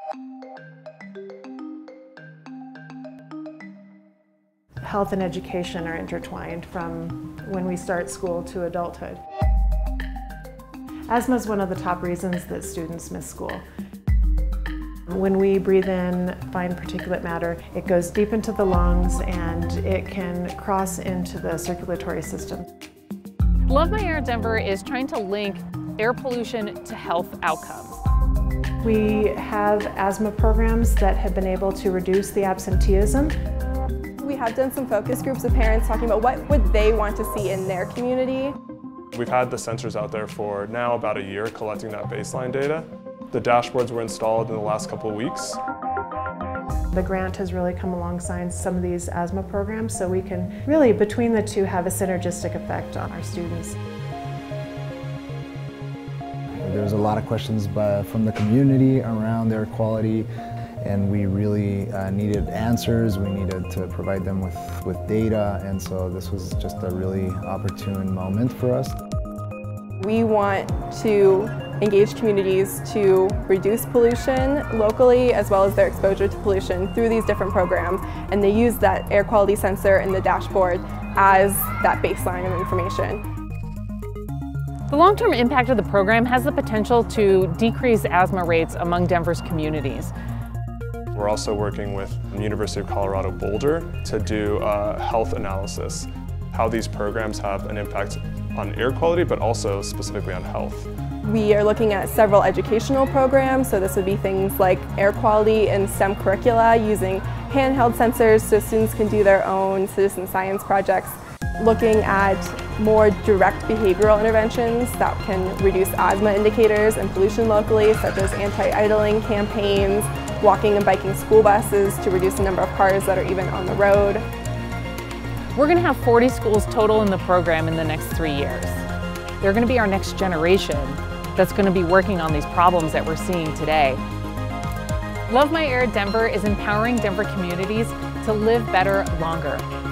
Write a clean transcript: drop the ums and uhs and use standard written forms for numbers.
Health and education are intertwined from when we start school to adulthood. Asthma is one of the top reasons that students miss school. When we breathe in fine particulate matter, it goes deep into the lungs and it can cross into the circulatory system. Love My Air Denver is trying to link air pollution to health outcomes. We have asthma programs that have been able to reduce the absenteeism. We have done some focus groups of parents talking about what would they want to see in their community. We've had the sensors out there for now about a year collecting that baseline data. The dashboards were installed in the last couple of weeks. The grant has really come alongside some of these asthma programs, so we can really, between the two, have a synergistic effect on our students. There was a lot of questions from the community around air quality, and we really needed answers. We needed to provide them with data, and so this was just a really opportune moment for us. We want to engage communities to reduce pollution locally as well as their exposure to pollution through these different programs, and they use that air quality sensor in the dashboard as that baseline of information. The long-term impact of the program has the potential to decrease asthma rates among Denver's communities. We're also working with the University of Colorado Boulder to do a health analysis, how these programs have an impact on air quality, but also specifically on health. We are looking at several educational programs, so this would be things like air quality and STEM curricula using handheld sensors so students can do their own citizen science projects. Looking at more direct behavioral interventions that can reduce asthma indicators and pollution locally, such as anti-idling campaigns, walking and biking school buses to reduce the number of cars that are even on the road. We're going to have 40 schools total in the program in the next 3 years. They're going to be our next generation that's going to be working on these problems that we're seeing today. Love My Air Denver is empowering Denver communities to live better longer.